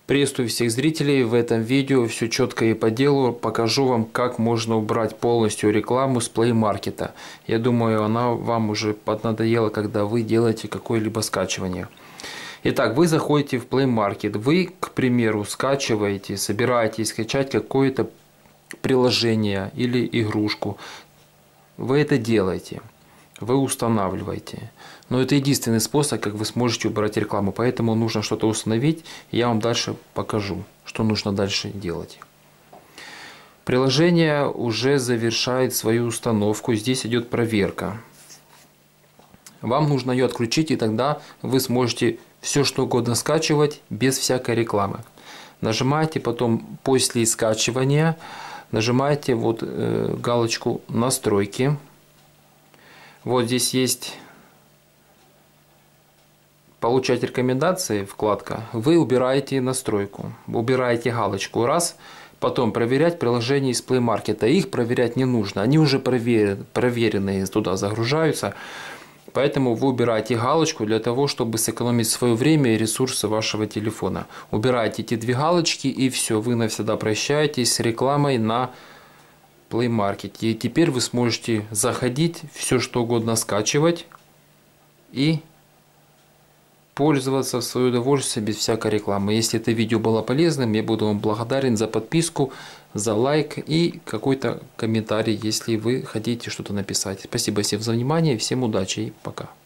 Приветствую всех зрителей. В этом видео все четко и по делу. Покажу вам, как можно убрать полностью рекламу с Play Market. Я думаю, она вам уже поднадоела, когда вы делаете какое-либо скачивание. Итак, вы заходите в Play Market. Вы, к примеру, скачиваете, собираетесь скачать какое-то приложение или игрушку. Вы это делаете. Вы устанавливаете. Но это единственный способ, как вы сможете убрать рекламу. Поэтому нужно что-то установить. И я вам дальше покажу, что нужно дальше делать. Приложение уже завершает свою установку. Здесь идет проверка. Вам нужно ее отключить, и тогда вы сможете все что угодно скачивать без всякой рекламы. Нажимаете потом после скачивания, нажимаете вот галочку «Настройки». Вот здесь есть «Получать рекомендации» вкладка. Вы убираете настройку, убираете галочку раз, потом проверять приложения из Play Market. Их проверять не нужно, они уже проверенные туда загружаются. Поэтому вы убираете галочку для того, чтобы сэкономить свое время и ресурсы вашего телефона. Убираете эти две галочки, и все, вы навсегда прощаетесь с рекламой на Play Market. И теперь вы сможете заходить, все что угодно скачивать и пользоваться в свое удовольствие без всякой рекламы. Если это видео было полезным, я буду вам благодарен за подписку, за лайк и какой-то комментарий, если вы хотите что-то написать. Спасибо всем за внимание, всем удачи и пока.